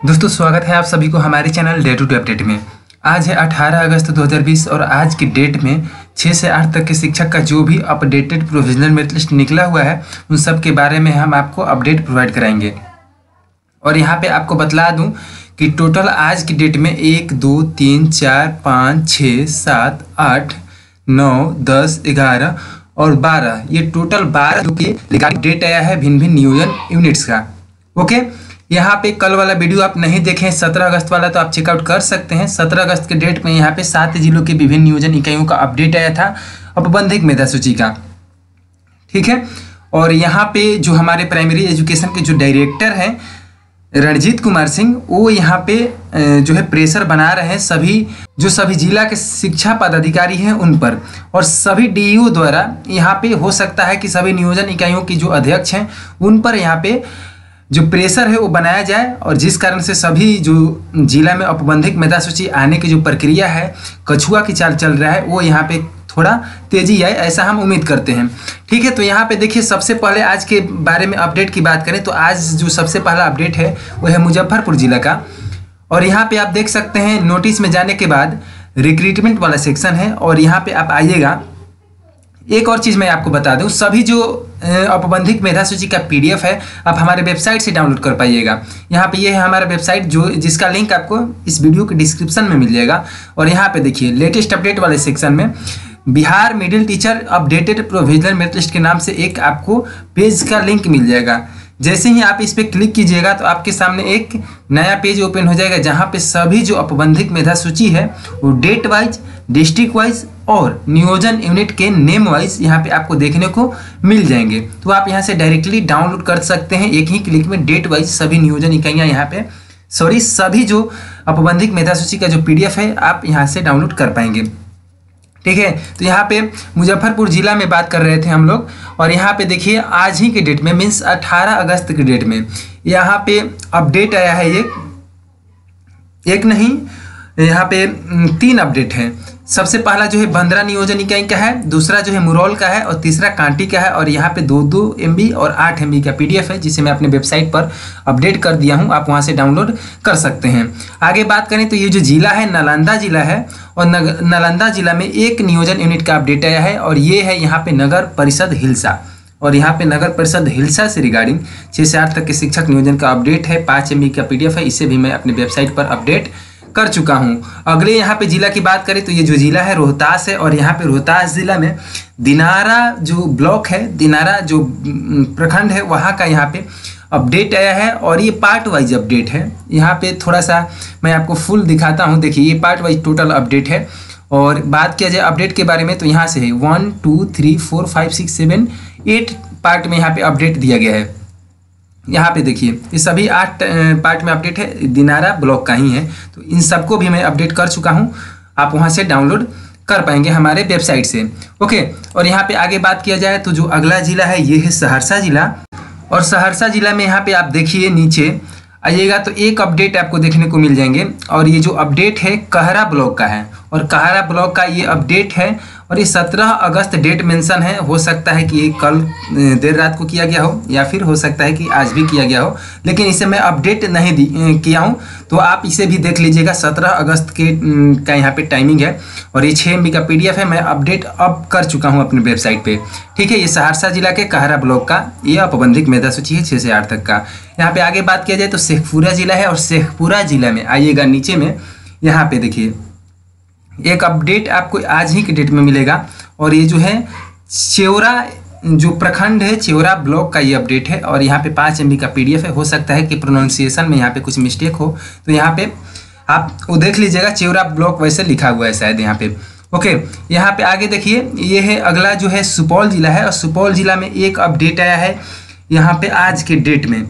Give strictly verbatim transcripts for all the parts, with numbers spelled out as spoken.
दोस्तों स्वागत है आप सभी को हमारे channel day to day update में। आज है अठारह अगस्त दो हज़ार बीस और आज की डेट में छः से आठ तक के शिक्षक का जो भी अपडेटेड प्रोविजनल मेरिट लिस्ट निकला हुआ है उन सब के बारे में हम आपको अपडेट प्रोवाइड कराएंगे। और यहाँ पे आपको बतला दूं कि टोटल आज की डेट में एक दो तीन चार पाँच छः सात आठ नौ दस ग्यारह और बारह, ये टोटल बारह जो कि रिगार्डिंग डेट आया है भिन्न भिन्न नियोजन यूनिट्स का। ओके, यहाँ पे कल वाला वीडियो आप नहीं देखें सत्रह अगस्त वाला तो आप चेकआउट कर सकते हैं। सत्रह अगस्त के डेट में यहाँ पे सात जिलों के विभिन्न नियोजन इकाइयों का अपडेट आया था औपबंधिक मेधा सूची का, ठीक है। और यहाँ पे जो हमारे प्राइमरी एजुकेशन के जो डायरेक्टर हैं रणजीत कुमार सिंह, वो यहाँ पे जो है प्रेशर बना रहे हैं सभी जो सभी जिला के शिक्षा पदाधिकारी हैं उन पर, और सभी डीईओ द्वारा यहाँ पे हो सकता है कि सभी नियोजन इकाइयों की जो अध्यक्ष हैं उन पर यहाँ पे जो प्रेशर है वो बनाया जाए, और जिस कारण से सभी जो जिला में औपबंधिक मेधा सूची आने की जो प्रक्रिया है कछुआ की चाल चल रहा है वो यहाँ पे थोड़ा तेजी आए, ऐसा हम उम्मीद करते हैं, ठीक है। तो यहाँ पे देखिए सबसे पहले आज के बारे में अपडेट की बात करें तो आज जो सबसे पहला अपडेट है वो है मुजफ्फरपुर जिला का। और यहाँ पे आप देख सकते हैं नोटिस में जाने के बाद रिक्रूटमेंट वाला सेक्शन है, और यहाँ पे आप आइएगा। एक और चीज़ मैं आपको बता दूं, सभी जो औपबंधिक मेधा सूची का पीडीएफ है आप हमारे वेबसाइट से डाउनलोड कर पाइएगा। यहाँ पे ये है हमारा वेबसाइट जो जिसका लिंक आपको इस वीडियो के डिस्क्रिप्शन में मिल जाएगा। और यहाँ पे देखिए लेटेस्ट अपडेट वाले सेक्शन में Bihar middle teacher updated provisional merit list के नाम से एक आपको पेज का लिंक मिल जाएगा। जैसे ही आप इस पर क्लिक कीजिएगा तो आपके सामने एक नया पेज ओपन हो जाएगा जहाँ पे सभी जो औपबंधिक मेधा सूची है वो डेट वाइज, डिस्ट्रिक्ट वाइज और नियोजन यूनिट के नेम वाइज यहाँ पे आपको देखने को मिल जाएंगे। तो आप यहाँ से डायरेक्टली डाउनलोड कर सकते हैं एक ही क्लिक में डेट वाइज सभी नियोजन इकाइयाँ यहाँ पे सॉरी सभी जो औपबंधिक मेधा सूची का जो पीडीएफ है आप यहाँ से डाउनलोड कर पाएंगे, ठीक है। तो यहाँ पे मुजफ्फरपुर जिला में बात कर रहे थे हम लोग, और यहाँ पे देखिए आज ही के डेट में मीन्स अठारह अगस्त के डेट में यहाँ पे अपडेट आया है। एक एक नहीं यहाँ पे तीन अपडेट है। सबसे पहला जो है बंदरा नियोजन इकाई का है, दूसरा जो है मुरौल का है और तीसरा कांटी का है। और यहाँ पे दो दो एम बी और आठ एम बी का पीडीएफ है जिसे मैं अपने वेबसाइट पर अपडेट कर दिया हूँ, आप वहाँ से डाउनलोड कर सकते हैं। आगे बात करें तो ये जो जिला है नालंदा जिला है, और नालंदा जिला में एक नियोजन यूनिट का अपडेट आया है और ये है यहाँ पे नगर परिषद हिलसा। और यहाँ पे नगर परिषद हिलसा से रिगार्डिंग छः से आठ तक के शिक्षक नियोजन का अपडेट है, पाँच एम बी का पीडीएफ है, इसे भी मैं अपने वेबसाइट पर अपडेट कर चुका हूं। अगले यहाँ पे जिला की बात करें तो ये जो जिला है रोहतास है, और यहाँ पे रोहतास जिला में दिनारा जो ब्लॉक है, दिनारा जो प्रखंड है वहाँ का यहाँ पे अपडेट आया है। और ये पार्ट वाइज अपडेट है, यहाँ पे थोड़ा सा मैं आपको फुल दिखाता हूँ। देखिए ये पार्ट वाइज टोटल अपडेट है। और बात किया जाए अपडेट के बारे में तो यहाँ से है one two three four five six seven eight part में यहाँ पे अपडेट दिया गया है। यहाँ पे देखिए ये सभी आठ पार्ट में अपडेट है, दिनारा ब्लॉक का ही है। तो इन सबको भी मैं अपडेट कर चुका हूँ, आप वहाँ से डाउनलोड कर पाएंगे हमारे वेबसाइट से, ओके। और यहाँ पे आगे बात किया जाए तो जो अगला जिला है ये है सहरसा जिला। और सहरसा जिला में यहाँ पे आप देखिए नीचे आइएगा तो एक अपडेट आपको देखने को मिल जाएंगे, और ये जो अपडेट है कहरा ब्लॉक का है। और कहरा ब्लॉक का ये अपडेट है और ये सत्रह अगस्त डेट मेंशन है। हो सकता है कि ये कल देर रात को किया गया हो या फिर हो सकता है कि आज भी किया गया हो, लेकिन इसे मैं अपडेट नहीं दी किया हूँ, तो आप इसे भी देख लीजिएगा। सत्रह अगस्त के का यहाँ पे टाइमिंग है और ये छः एम बी का पीडीएफ है, मैं अपडेट अब कर चुका हूँ अपने वेबसाइट पे, ठीक है। ये सहरसा जिला के कहरा ब्लॉक का ये औपबंधिक मेधा सूची है छः से आठ तक का। यहाँ पे आगे बात किया जाए तो शेखपुरा जिला है, और शेखपुरा जिला में आइएगा नीचे में यहाँ पे देखिए एक अपडेट आपको आज ही के डेट में मिलेगा। और ये जो है चेवरा जो प्रखंड है चेवरा ब्लॉक का ये अपडेट है, और यहाँ पे पाँच एम बी का पीडीएफ है। हो सकता है कि प्रोनाउंसिएशन में यहाँ पे कुछ मिस्टेक हो, तो यहाँ पे आप वो देख लीजिएगा, चेवरा ब्लॉक वैसे लिखा हुआ है शायद यहाँ पे, ओके। यहाँ पे आगे देखिए ये है अगला जो है सुपौल जिला है, और सुपौल जिला में एक अपडेट आया है यहाँ पे आज के डेट में।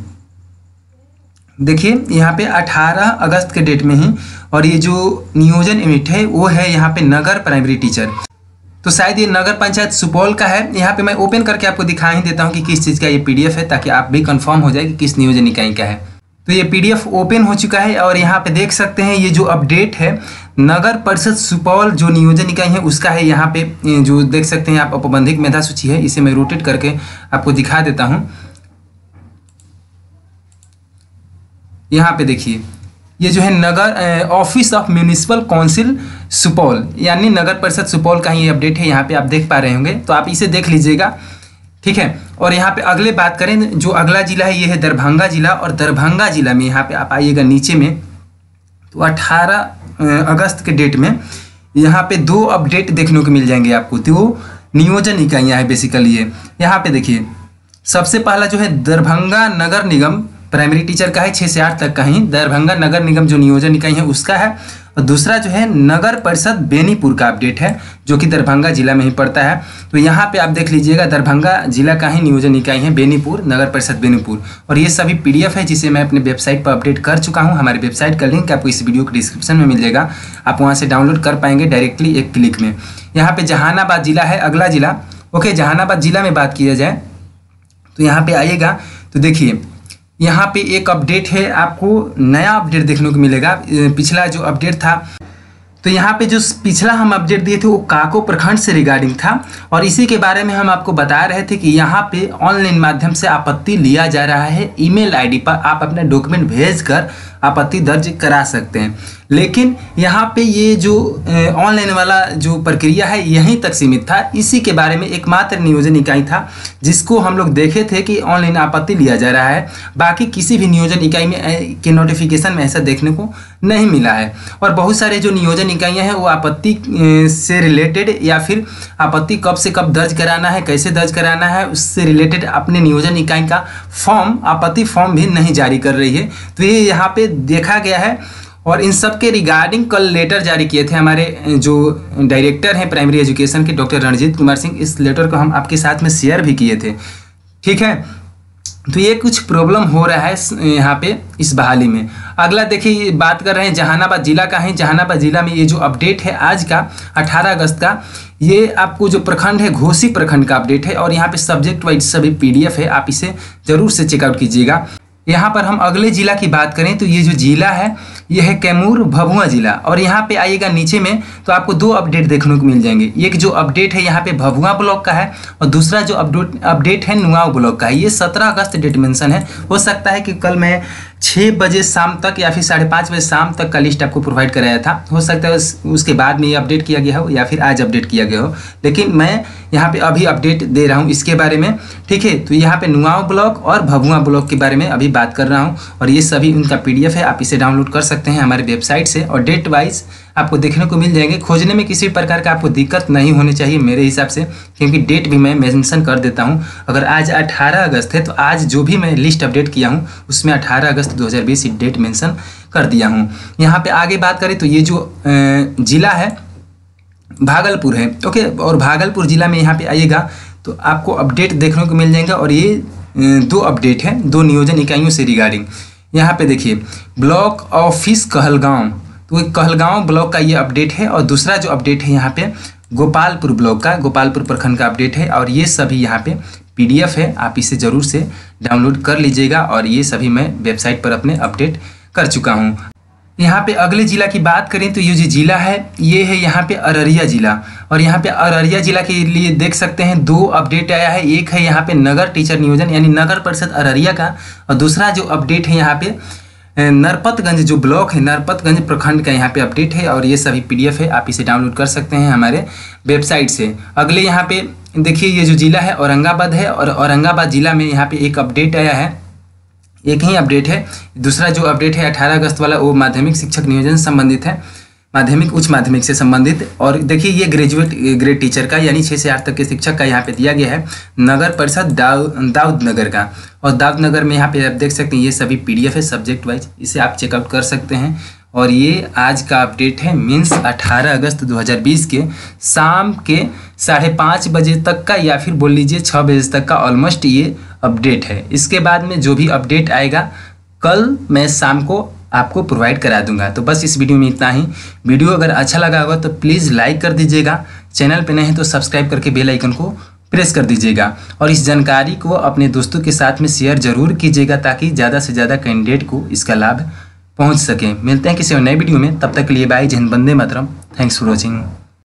देखिए यहाँ पे अठारह अगस्त के डेट में ही, और ये जो नियोजन यूनिट है वो है यहाँ पे नगर प्राइमरी टीचर। तो शायद ये नगर पंचायत सुपौल का है। यहाँ पे मैं ओपन करके आपको दिखा ही देता हूँ कि किस चीज़ का ये पीडीएफ है, ताकि आप भी कंफर्म हो जाए कि किस नियोजन इकाई का है। तो ये पीडीएफ ओपन हो चुका है, और यहाँ पे देख सकते हैं ये जो अपडेट है नगर परिषद सुपौल जो नियोजन इकाई है उसका है। यहाँ पे जो देख सकते हैं आप औपबंधिक मेधा सूची है, इसे मैं रोटेट करके आपको दिखा देता हूँ। यहाँ पे देखिए ये जो है नगर office of municipal council Supaul यानी नगर परिषद सुपौल का ही ये अपडेट है, यहाँ पे आप देख पा रहे होंगे, तो आप इसे देख लीजिएगा, ठीक है। और यहाँ पे अगले बात करें, जो अगला जिला है ये है दरभंगा जिला, और दरभंगा जिला में यहाँ पे आप आइएगा नीचे में, तो अठारह अगस्त के डेट में यहाँ पे दो अपडेट देखने को मिल जाएंगे आपको। तो नियोजन इकाइयाँ है बेसिकली ये, यहाँ पे देखिए सबसे पहला जो है दरभंगा नगर निगम प्राइमरी टीचर का है, छः से आठ तक का ही दरभंगा नगर निगम जो नियोजन इकाई है उसका है, और दूसरा जो है नगर परिषद बेनीपुर का अपडेट है जो कि दरभंगा जिला में ही पड़ता है। तो यहाँ पे आप देख लीजिएगा दरभंगा जिला का ही नियोजन इकाई है बेनीपुर, नगर परिषद बेनीपुर, और ये सभी पीडीएफ है जिसे मैं अपने वेबसाइट पर अपडेट कर चुका हूँ। हमारे वेबसाइट का लिंक आपको इस वीडियो के डिस्क्रिप्शन में मिल जाएगा, आप वहाँ से डाउनलोड कर पाएंगे डायरेक्टली एक क्लिक में। यहाँ पे जहानाबाद जिला है अगला जिला। ओके, जहानाबाद जिला में बात किया जाए तो यहाँ पे आइएगा तो देखिए यहाँ पे एक अपडेट है, आपको नया अपडेट देखने को मिलेगा। पिछला जो अपडेट था, तो यहाँ पे जो पिछला हम अपडेट दिए थे वो काको प्रखंड से रिगार्डिंग था, और इसी के बारे में हम आपको बता रहे थे कि यहाँ पे ऑनलाइन माध्यम से आपत्ति लिया जा रहा है। ईमेल आईडी पर आप अपने डॉक्यूमेंट भेजकर आपत्ति दर्ज करा सकते हैं, लेकिन यहाँ पे ये जो ऑनलाइन वाला जो प्रक्रिया है यहीं तक सीमित था। इसी के बारे में एकमात्र नियोजन इकाई था जिसको हम लोग देखे थे कि ऑनलाइन आपत्ति लिया जा रहा है, बाकी किसी भी नियोजन इकाई में के नोटिफिकेशन में ऐसा देखने को नहीं मिला है। और बहुत सारे जो नियोजन इकाइयाँ हैं वो आपत्ति से रिलेटेड या फिर आपत्ति कब से कब दर्ज कराना है, कैसे दर्ज कराना है, उससे रिलेटेड अपने नियोजन इकाई का फॉर्म आपत्ति फॉर्म भी नहीं जारी कर रही है। तो ये यहाँ पे देखा गया है, और इन सब के रिगार्डिंग कल लेटर जारी किए थे हमारे जो डायरेक्टर हैं प्राइमरी एजुकेशन के डॉक्टर रणजीत कुमार सिंह। इस लेटर को हम आपके साथ में शेयर भी किए थे, ठीक है। तो ये कुछ प्रॉब्लम हो रहा है यहाँ पे इस बहाली में। अगला देखिए बात कर रहे हैं जहानाबाद जिला का है। जहानाबाद जिला में ये जो अपडेट है आज का अठारह अगस्त का, ये आपको जो प्रखंड है घोसी प्रखंड का अपडेट है, और यहाँ पे सब्जेक्ट वाइज सभी पीडीएफ है, आप इसे जरूर से चेकआउट कीजिएगा। यहाँ पर हम अगले जिला की बात करें तो ये जो जिला है ये है कैमूर भभुआ जिला, और यहाँ पे आइएगा नीचे में तो आपको दो अपडेट देखने को मिल जाएंगे। एक जो अपडेट है यहाँ पे भभुआ ब्लॉक का है, और दूसरा जो अपडेट अपडेट है नुआव ब्लॉक का है। ये सत्रह अगस्त डेट मेंशन है। हो सकता है कि कल मैं छः बजे शाम तक या फिर साढ़े पाँच बजे शाम तक का लिस्ट आपको प्रोवाइड कराया था, हो सकता है उस, उसके बाद में ये अपडेट किया गया हो या फिर आज अपडेट किया गया हो, लेकिन मैं यहाँ पे अभी अपडेट दे रहा हूँ इसके बारे में, ठीक है। तो यहाँ पे नुआव ब्लॉक और भभुआ ब्लॉक के बारे में अभी बात कर रहा हूँ, और ये सभी उनका पीडीएफ है, आप इसे डाउनलोड कर सकते हैं हमारे वेबसाइट से, और डेट वाइज आपको देखने को मिल जाएंगे। खोजने में किसी प्रकार का आपको दिक्कत नहीं होनी चाहिए मेरे हिसाब से, क्योंकि डेट भी मैं मेंशन कर देता हूं। अगर आज अठारह अगस्त है तो आज जो भी मैं लिस्ट अपडेट किया हूं उसमें अठारह अगस्त दो हज़ार बीस डेट मेंशन कर दिया हूं। यहाँ पे आगे बात करें तो ये जो जिला है भागलपुर है, ओके। और भागलपुर जिला में यहाँ पे आइएगा तो आपको अपडेट देखने को मिल जाएगा, और ये दो अपडेट है दो नियोजन इकाइयों से रिगार्डिंग। यहाँ पे देखिए ब्लॉक ऑफिस कहलगांव, तो कहलगांव ब्लॉक का ये अपडेट है, और दूसरा जो अपडेट है यहाँ पे गोपालपुर ब्लॉक का, गोपालपुर प्रखंड का अपडेट है, और ये सभी यहाँ पे पीडीएफ है, आप इसे ज़रूर से डाउनलोड कर लीजिएगा, और ये सभी मैं वेबसाइट पर अपने अपडेट कर चुका हूँ। यहाँ पे अगले जिला की बात करें तो ये जो जिला है ये है यहाँ पे अररिया जिला, और यहाँ पे अररिया जिला के लिए देख सकते हैं दो अपडेट आया है। एक है यहाँ पे नगर टीचर नियोजन यानी नगर परिषद अररिया का, और दूसरा जो अपडेट है यहाँ पे नरपतगंज जो ब्लॉक है नरपतगंज प्रखंड का यहाँ पे अपडेट है, और ये सभी पीडीएफ है, आप इसे डाउनलोड कर सकते हैं हमारे वेबसाइट से। अगले यहाँ पे देखिए ये जो जिला है औरंगाबाद है, और औरंगाबाद जिला में यहाँ पे एक अपडेट आया है, एक ही अपडेट है। दूसरा जो अपडेट है अठारह अगस्त वाला वो माध्यमिक शिक्षक नियोजन संबंधित है, माध्यमिक उच्च माध्यमिक से संबंधित। और देखिए ये ग्रेजुएट ग्रेड टीचर का यानी छः से आठ तक के शिक्षक का यहाँ पे दिया गया है, नगर परिषद दाऊ दाऊद नगर का, और दाऊद नगर में यहाँ पे आप देख सकते हैं ये सभी पीडीएफ है सब्जेक्ट वाइज, इसे आप चेकआउट कर सकते हैं। और ये आज का अपडेट है मीन्स अठारह अगस्त दो हज़ार बीस के शाम के साढ़े पाँच बजे तक का, या फिर बोल लीजिए छः बजे तक का ऑलमोस्ट ये अपडेट है। इसके बाद में जो भी अपडेट आएगा कल मैं शाम को आपको प्रोवाइड करा दूंगा। तो बस इस वीडियो में इतना ही। वीडियो अगर अच्छा लगा होगा तो प्लीज़ लाइक कर दीजिएगा, चैनल पे नए हैं तो सब्सक्राइब करके बेल आइकन को प्रेस कर दीजिएगा, और इस जानकारी को अपने दोस्तों के साथ में शेयर जरूर कीजिएगा ताकि ज़्यादा से ज़्यादा कैंडिडेट को इसका लाभ पहुंच सके। मिलते हैं किसी और नए वीडियो में, तब तक के लिए बाय, जय हिंद, वंदे मातरम, थैंक्स फॉर वॉचिंग।